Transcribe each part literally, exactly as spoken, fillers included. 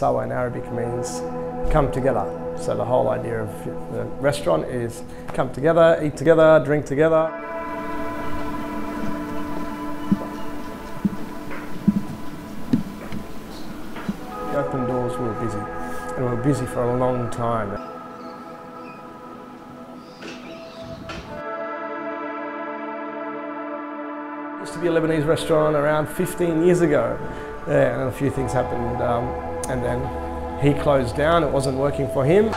sawa in Arabic means come together. So the whole idea of the restaurant is come together, eat together, drink together. The open doors, we were busy, and we were busy for a long time. It used to be a Lebanese restaurant around fifteen years ago, yeah, and a few things happened, um, and then he closed down. It wasn't working for him.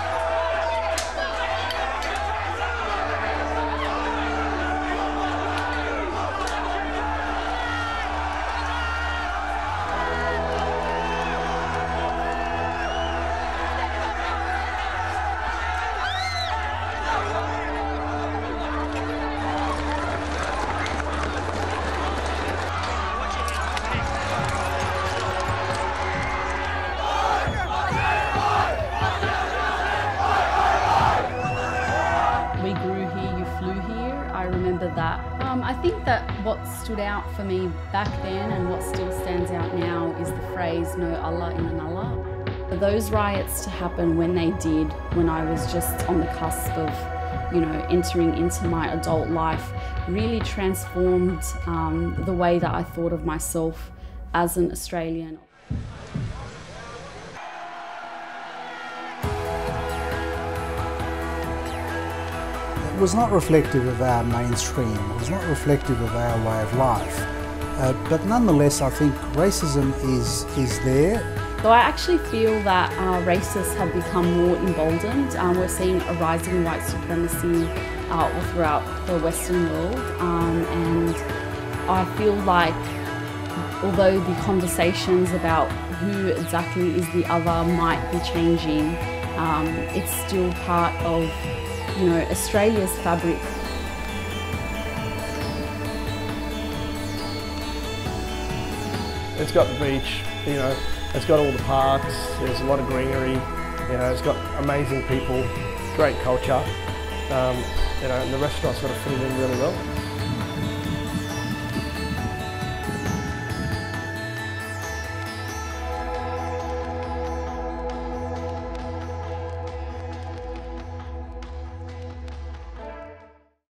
We grew here, you flew here. I remember that. Um, I think that what stood out for me back then and what still stands out now is the phrase, no Allah in Nakhle. For those riots to happen when they did, when I was just on the cusp of, you know, entering into my adult life, really transformed um, the way that I thought of myself as an Australian. It was not reflective of our mainstream, it was not reflective of our way of life. Uh, but nonetheless, I think racism is, is there. So I actually feel that uh, racists have become more emboldened. Um, we're seeing a rising white supremacy uh, all throughout the Western world. Um, and I feel like although the conversations about who exactly is the other might be changing, um, it's still part of, you know, Australia's fabric. It's got the beach, you know, it's got all the parks, there's a lot of greenery, you know, it's got amazing people, great culture, um, you know, and the restaurant's got to fit in really well.